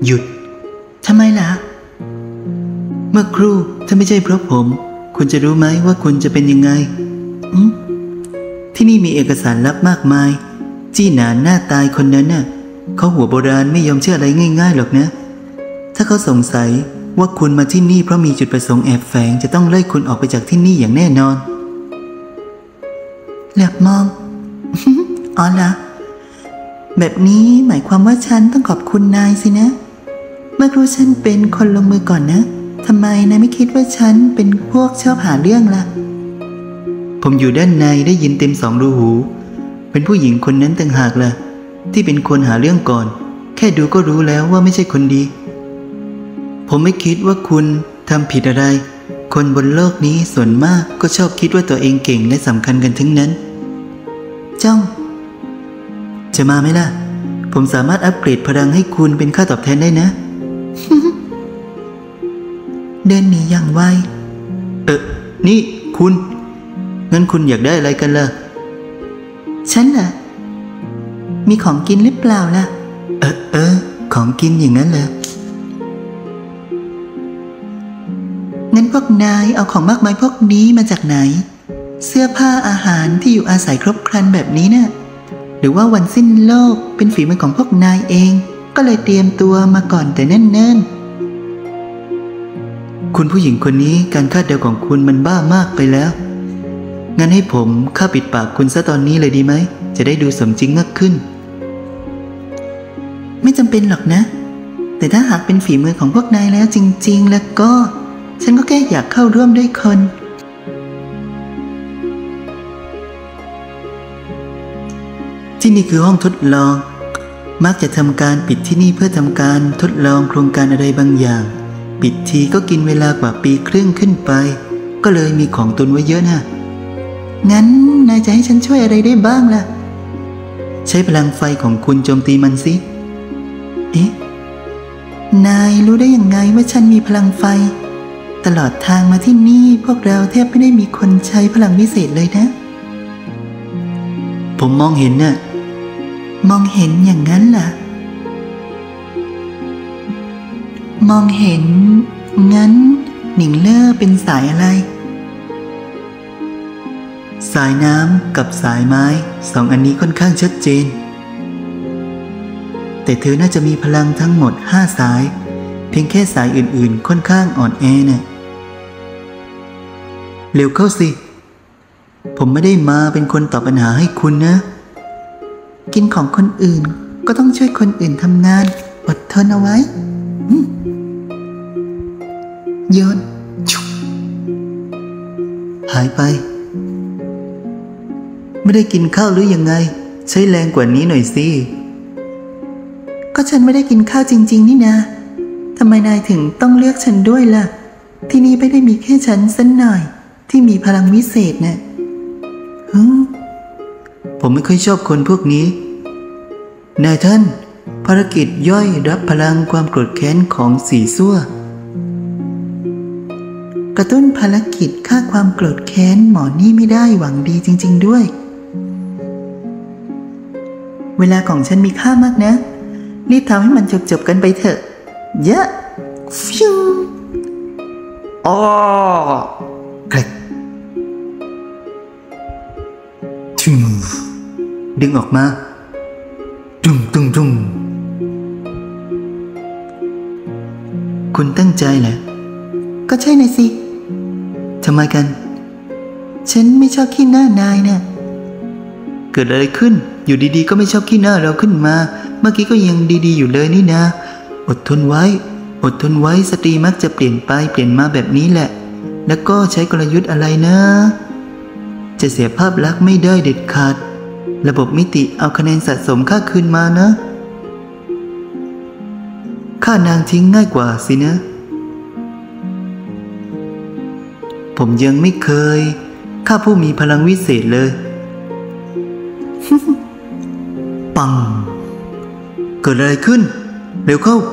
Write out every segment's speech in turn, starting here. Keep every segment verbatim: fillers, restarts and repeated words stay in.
หยุดทำไมล่ะเมื่อครู่ถ้าไม่ใช่เพราะผมคุณจะรู้ไหมว่าคุณจะเป็นยังไงที่นี่มีเอกสารลับมากมายจี้หนานหน้าตายคนนั้นน่ะเขาหัวโบราณไม่ยอมเชื่ออะไรง่ายๆหรอกนะถ้าเขาสงสัยว่าคุณมาที่นี่เพราะมีจุดประสงค์แอบแฝงจะต้องไล่คุณออกไปจากที่นี่อย่างแน่นอนเหลือบมอง อ๋อเหรอแบบนี้หมายความว่าฉันต้องขอบคุณนายสินะเมื่อครู่ฉันเป็นคนลงมือก่อนนะทำไมนายไม่คิดว่าฉันเป็นพวกชอบหาเรื่องล่ะผมอยู่ด้านในได้ยินเต็มสองรูหูเป็นผู้หญิงคนนั้นต่างหากล่ะที่เป็นคนหาเรื่องก่อนแค่ดูก็รู้แล้วว่าไม่ใช่คนดีผมไม่คิดว่าคุณทำผิดอะไรคนบนโลกนี้ส่วนมากก็ชอบคิดว่าตัวเองเก่งและสำคัญกันทั้งนั้นจ้องจะมาไหมล่ะผมสามารถอัปเกรดพลังให้คุณเป็นค่าตอบแทนได้นะ เดินหนีอย่างไวเออนี่คุณงั้นคุณอยากได้อะไรกันล่ะฉันล่ะมีของกินหรือเปล่าล่ะเออเออของกินอย่างนั้นเหรองั้นพวกนายเอาของมากมายพวกนี้มาจากไหนเสื้อผ้าอาหารที่อยู่อาศัยครบครันแบบนี้น่ะหรือว่าวันสิ้นโลกเป็นฝีมือของพวกนายเองก็เลยเตรียมตัวมาก่อนแต่เนิ่นๆคุณผู้หญิงคนนี้การคาดเดาของคุณมันบ้ามากไปแล้วงั้นให้ผมฆ่าปิดปากคุณซะตอนนี้เลยดีไหมจะได้ดูสมจริงมากขึ้นไม่จำเป็นหรอกนะแต่ถ้าหากเป็นฝีมือของพวกนายแล้วจริงๆแล้วก็ฉันก็แค่อยากเข้าร่วมด้วยคนที่นี่คือห้องทดลองมักจะทำการปิดที่นี่เพื่อทำการทดลองโครงการอะไรบางอย่างปิดทีก็กินเวลากว่าปีครึ่งขึ้นไปก็เลยมีของตุนไว้เยอะนะงั้นนายจะให้ฉันช่วยอะไรได้บ้างล่ะใช้พลังไฟของคุณโจมตีมันสิเอ๊ะนายรู้ได้ยังไงว่าฉันมีพลังไฟตลอดทางมาที่นี่พวกเราแทบไม่ได้มีคนใช้พลังวิเศษเลยนะผมมองเห็นน่ะมองเห็นอย่างนั้นล่ะมองเห็นงั้นหนิงเล่อเป็นสายอะไรสายน้ำกับสายไม้สองอันนี้ค่อนข้างชัดเจนแต่เธอน่าจะมีพลังทั้งหมดห้าสายเพียงแค่สายอื่นๆค่อนข้างอ่อนแอน่ะเร็วเข้าสิผมไม่ได้มาเป็นคนตอบปัญหาให้คุณนะกินของคนอื่นก็ต้องช่วยคนอื่นทำงานอดทนเอาไว้โยนหายไปไม่ได้กินข้าวหรือยังไงใช้แรงกว่านี้หน่อยสิก็ฉันไม่ได้กินข้าวจริงๆนี่นะทำไมนายถึงต้องเลือกฉันด้วยล่ะที่นี่ไม่ได้มีแค่ฉันสักหน่อยที่มีพลังวิเศษนะ่ะฮึผมไม่ค่อยชอบคนพวกนี้นายท่านภารกิจย่อยรับพลังความโกรธแค้นของสีซั่วกระตุ้นภารกิจฆ่าความโกรธแค้นหมอนี่ไม่ได้หวังดีจริงๆด้วยเวลาของฉันมีค่ามากนะรีบทำให้มันจบๆกันไปเถอะเยอะฟิวอ๋อคลิกทึ่งดึงออกมาตุ้งตุ้งตุ้งคุณตั้งใจเหรอก็ใช่น่ะสิทำไมกันฉันไม่ชอบขี้หน้านายนะเกิดอะไรขึ้นอยู่ดีๆก็ไม่ชอบขี้หน้าเราขึ้นมาเมื่อกี้ก็ยังดีๆอยู่เลยนี่นะอดทนไว้อดทนไว้สตรีมักจะเปลี่ยนไปเปลี่ยนมาแบบนี้แหละแล้วก็ใช้กลยุทธ์อะไรนะจะเสียภาพลักษณ์ไม่ได้เด็ดขาดระบบมิติเอาคะแนนสะสมค่าคืนมานะค่านางทิ้งง่ายกว่าสินะผมยังไม่เคยฆ่าผู้มีพลังวิเศษเลย ปังเกิดอะไรขึ้นเร็วเข้า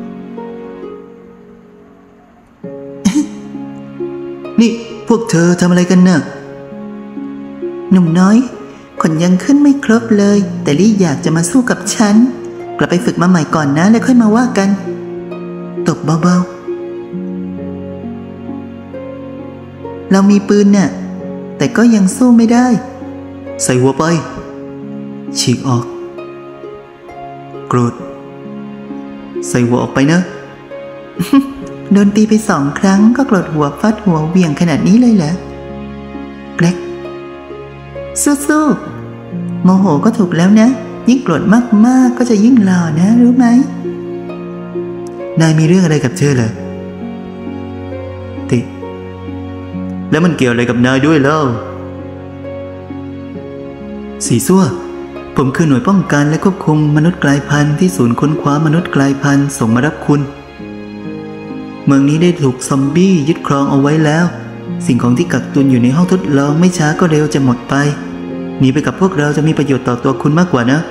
นี่พวกเธอทำอะไรกันน่ะหนุ่มน้อยขนยังขึ้นไม่ครบเลยแต่ลี่อยากจะมาสู้กับฉันกลับไปฝึกมาใหม่ก่อนนะแล้วค่อยมาว่ากันตบเบาๆเรามีปืนน่ะแต่ก็ยังสู้ไม่ได้ใส่หัวไปฉีกออกโกรธใส่หัวออกไปนะโดนตีไปสองครั้งก็โกรธหัวฟาดหัวเหวี่ยงขนาดนี้เลยเหรอแกรกสู้ๆโมโหก็ถูกแล้วนะยิ่งโกรธมากๆก็จะยิ่งหล่อนะรู้ไหมนายมีเรื่องอะไรกับเธอเหรอติแล้วมันเกี่ยวอะไรกับนายด้วยเล่าสีซั่วผมคือหน่วยป้องกันและควบคุมมนุษย์กลายพันธุ์ที่ศูนย์ค้นคว้ามนุษย์กลายพันธุ์ส่งมารับคุณเมืองนี้ได้ถูกซอมบี้ยึดครองเอาไว้แล้วสิ่งของที่กักตุนอยู่ในห้องทดลองไม่ช้าก็เร็วจะหมดไปหนีไปกับพวกเราจะมีประโยชน์ต่อตัวคุณมากกว่านะ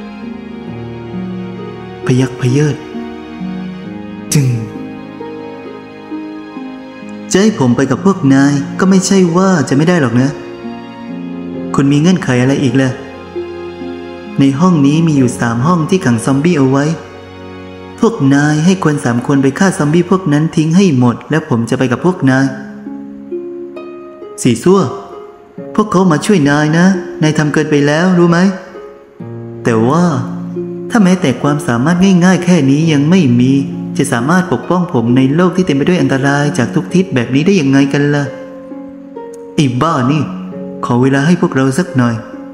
พยักพเยิดจึงจะให้ผมไปกับพวกนายก็ไม่ใช่ว่าจะไม่ได้หรอกนะคุณมีเงื่อนไขอะไรอีกล่ะในห้องนี้มีอยู่สามห้องที่ขังซอมบี้เอาไว้พวกนายให้คนสามคนไปฆ่าซอมบี้พวกนั้นทิ้งให้หมดแล้วผมจะไปกับพวกนายสีซั่วพวกเขามาช่วยนายนะนายทำเกินไปแล้วรู้ไหมแต่ว่าถ้าแม้แต่ความสามารถง่ายๆแค่นี้ยังไม่มีจะสามารถปกป้องผมในโลกที่เต็มไปด้วยอันตรายจากทุกทิศแบบนี้ได้ยังไงกันล่ะไอ้บ้านี่ขอเวลาให้พวกเราสักหน่อย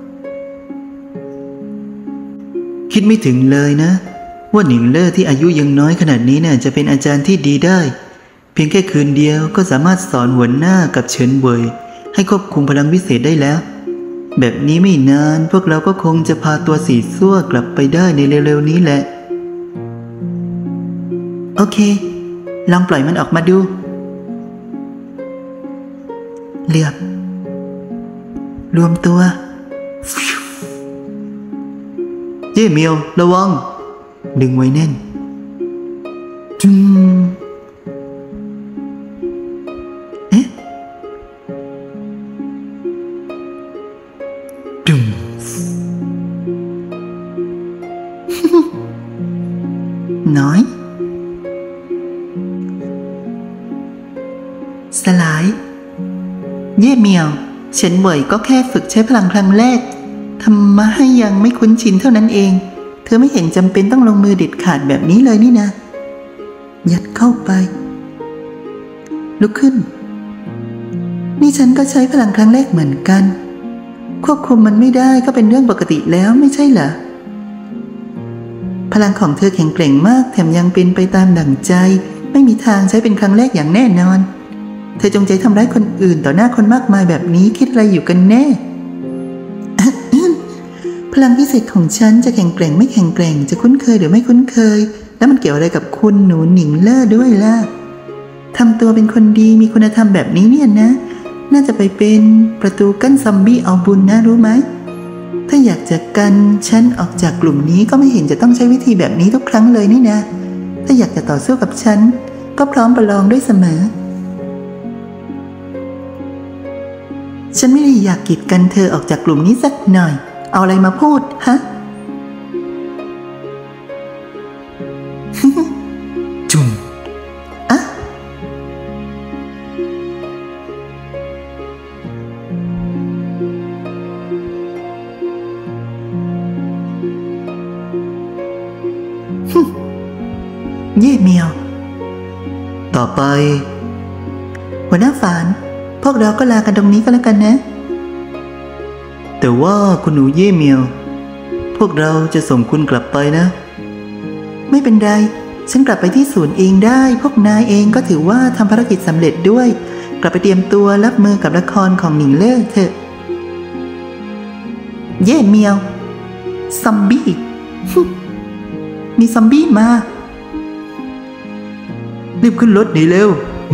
คิดไม่ถึงเลยนะว่าหนิงเล่อที่อายุยังน้อยขนาดนี้น่ะจะเป็นอาจารย์ที่ดีได้เพียงแค่คืนเดียวก็สามารถสอนหัวหน้ากับเฉินเว่ยให้ควบคุมพลังวิเศษได้แล้วแบบนี้ไม่นานพวกเราก็คงจะพาตัวสีซั่วกลับไปได้ในเร็วๆนี้แหละโอเคลองปล่อยมันออกมาดูเหลือบรวมตัวเย่เมียวระวังดึงไว้แน่นจุ้งเอ๊ะจุ้งน้อยสลายเย่เมียวเฉินเว่ยก็แค่ฝึกใช้พลังครั้งแรกทำมาให้ยังไม่คุ้นชินเท่านั้นเองเธอไม่เห็นจำเป็นต้องลงมือเด็ดขาดแบบนี้เลยนี่นะยัดเข้าไปลุกขึ้นนี่ฉันก็ใช้พลังครั้งแรกเหมือนกันควบคุมมันไม่ได้ก็เป็นเรื่องปกติแล้วไม่ใช่เหรอพลังของเธอแข็งแกร่งมากแถมยังเป็นไปตามดั่งใจไม่มีทางใช้เป็นครั้งแรกอย่างแน่นอนเธอจงใจทำร้ายคนอื่นต่อหน้าคนมากมายแบบนี้คิดอะไรอยู่กันแน่พลังพิเศษของฉันจะแข็งแกร่งไม่แข็งแกร่งจะคุ้นเคยหรือไม่คุ้นเคยแล้วมันเกี่ยวอะไรกับคุณหนูหนิงเล่อด้วยล่ะทำตัวเป็นคนดีมีคุณธรรมแบบนี้เนี่ยนะน่าจะไปเป็นประตูกั้นซอมบี้เอาบุญนะรู้ไหมถ้าอยากจะกันฉันออกจากกลุ่มนี้ก็ไม่เห็นจะต้องใช้วิธีแบบนี้ทุกครั้งเลยนี่นะถ้าอยากจะต่อสู้กับฉันก็พร้อมประลองด้วยเสมอฉันไม่ได้อยากกีดกันเธอออกจากกลุ่มนี้สักหน่อยเอาอะไรมาพูดฮะ จุ่มอะเย่เมียวต่อไปหัวหน้าฝานพวกเราก็ลากันตรงนี้ก็แล้วกันนะแต่ว่าคุณหนูเย่เมียวพวกเราจะส่งคุณกลับไปนะไม่เป็นไรฉันกลับไปที่ศูนย์เองได้พวกนายเองก็ถือว่าทำภารกิจสำเร็จด้วยกลับไปเตรียมตัวรับมือกับละครของหนิงเล่อเถอะเย่เมียวซอมบี้ มีซอมบี้มารีบขึ้นรถหนีเร็ว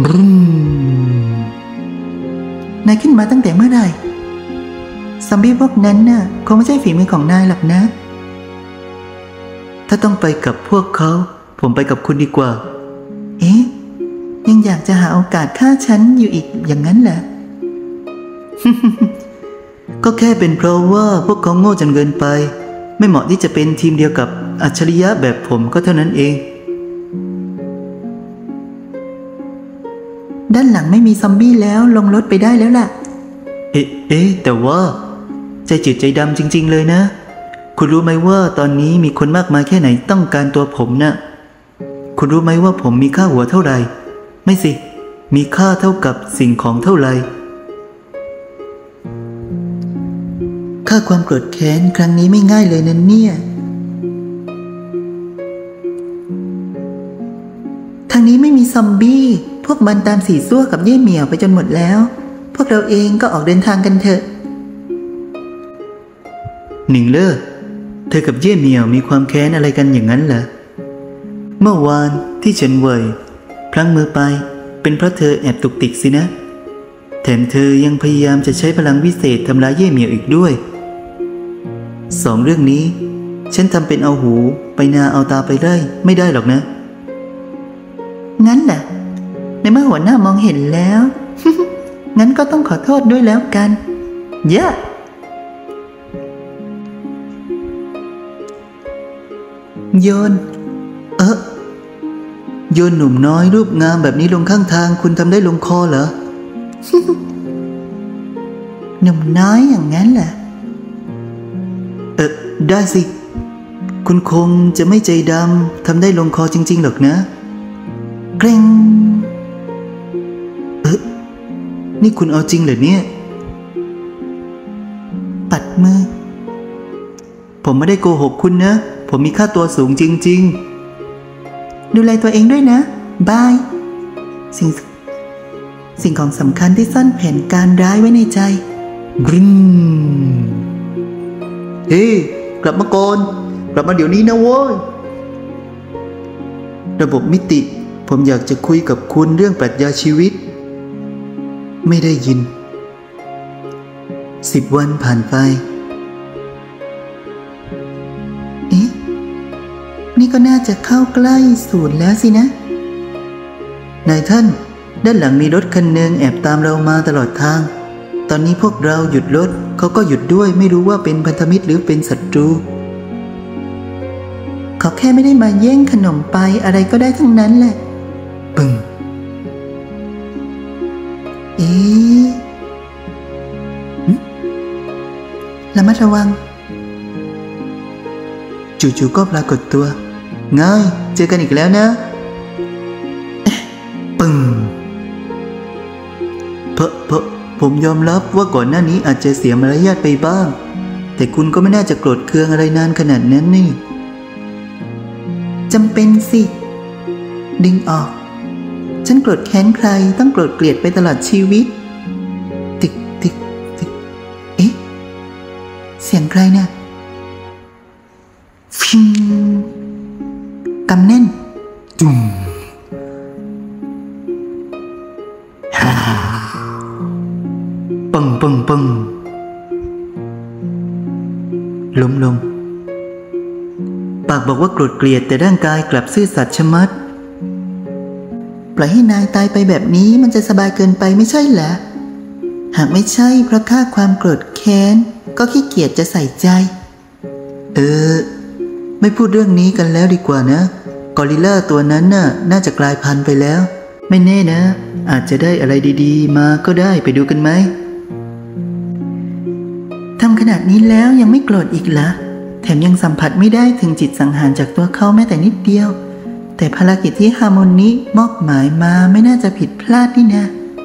นายขึ้นมาตั้งแต่เมื่อไหร่ซอมบี้พวกนั้นน่ะคงไม่ใช่ฝีมือของนายหรอกนะถ้าต้องไปกับพวกเขาผมไปกับคุณดีกว่าเอ๊ะยังอยากจะหาโอกาสฆ่าฉันอยู่อีกอย่างนั้นเหรอก็แค่เป็นเพราะว่าพวกเขาโง่จนเกินไปไม่เหมาะที่จะเป็นทีมเดียวกับอัจฉริยะแบบผมก็เท่านั้นเองด้านหลังไม่มีซอมบี้แล้วลงรถไปได้แล้วล่ะเอ๊ะเอ๊ะแต่ว่าใจจืดใจดำจริงๆเลยนะคุณรู้ไหมว่าตอนนี้มีคนมากมายแค่ไหนต้องการตัวผมนะ่ะคุณรู้ไหมว่าผมมีค่าหัวเท่าไหร่ไม่สิมีค่าเท่ากับสิ่งของเท่าไหร่ค่าความโกรธแค้นครั้งนี้ไม่ง่ายเลยนะเนี่ยทางนี้ไม่มีซอมบี้พวกมันตามสีซั่วกับเย่เหมียวไปจนหมดแล้วพวกเราเองก็ออกเดินทางกันเถอะหนิงเล่อเธอกับเย่เหมียวมีความแค้นอะไรกันอย่างนั้นเหรอเมื่อวานที่เฉินเว่ยพลั้งมือไปเป็นเพราะเธอแอบตุกติกสินะแถมเธอยังพยายามจะใช้พลังวิเศษทำร้ายเย่เหมียวอีกด้วยสองเรื่องนี้ฉันทำเป็นเอาหูไปนาเอาตาไปไร่ไม่ได้หรอกนะงั้นแหละในเมื่อหัวหน้ามองเห็นแล้ว งั้นก็ต้องขอโทษด้วยแล้วกันเยอะโยนเออโยนหนุ่มน้อยรูปงามแบบนี้ลงข้างทางคุณทำได้ลงคอเหรอหนุ่มน้อยอย่างนั้นแหละเออได้สิคุณคงจะไม่ใจดำทำได้ลงคอจริงๆหรอกนะเกรงเออนี่คุณเอาจริงเหรอเนี่ยปัดมือผมไม่ได้โกหกคุณนะผมมีค่าตัวสูงจริงๆดูแลตัวเองด้วยนะบายสิ่งสิ่งของสำคัญที่ซ่อนแผนการร้ายไว้ในใจกริ้งเฮ้กลับมาก่อนกลับมาเดี๋ยวนี้นะโว้ยระบบมิติผมอยากจะคุยกับคุณเรื่องปรัชญาชีวิตไม่ได้ยินสิบวันผ่านไปเอ๊ะนี่ก็น่าจะเข้าใกล้ศูนย์แล้วสินะนายท่านด้านหลังมีรถคันหนึ่งแอบตามเรามาตลอดทางตอนนี้พวกเราหยุดรถเขาก็หยุดด้วยไม่รู้ว่าเป็นพันธมิตรหรือเป็นศัตรูเขาแค่ไม่ได้มาแย่งขนมไปอะไรก็ได้ทั้งนั้นแหละปึ้งเอ๊ะระมัดระวังจู่ๆก็ปรากฏตัวง่ายเจอกันอีกแล้วนะปึ้งเพอะเพอะผมยอมรับว่าก่อนหน้านี้อาจจะเสียมารยาทไปบ้างแต่คุณก็ไม่น่าจะโกรธเคืองอะไรนานขนาดนั้นนี่จำเป็นสิดึงออกฉันโกรธแค้นใครต้องโกรธเกลียดไปตลอดชีวิตตึกตึกตึกเอ๊ะเสียงใครนะฟิงกำแน่นจุ่มฮ่าปังปังปังล้มลงปากบอกว่าโกรธเกลียดแต่ร่างกายกลับซื่อสัตย์ชะมัดปล่อยให้นายตายไปแบบนี้มันจะสบายเกินไปไม่ใช่เหรอหากไม่ใช่เพราะค่าความโกรธแค้นก็ขี้เกียจจะใส่ใจเออไม่พูดเรื่องนี้กันแล้วดีกว่านะกอริลลาตัวนั้นน่ะน่าจะกลายพันธุ์ไปแล้วไม่แน่นะอาจจะได้อะไรดีๆมาก็ได้ไปดูกันไหมทำขนาดนี้แล้วยังไม่โกรธอีกเหรอแถมยังสัมผัสไม่ได้ถึงจิตสังหารจากตัวเขาแม้แต่นิดเดียวแต่ภารกิจที่ฮาร์โมนีมอบหมายมาไม่น่าจะผิดพลาดนี่นะ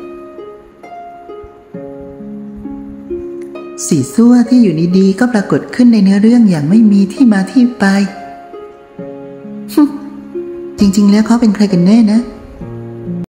สีซั่วที่อยู่ดีๆก็ปรากฏขึ้นในเนื้อเรื่องอย่างไม่มีที่มาที่ไป จริงๆแล้วเขาเป็นใครกันแน่นะ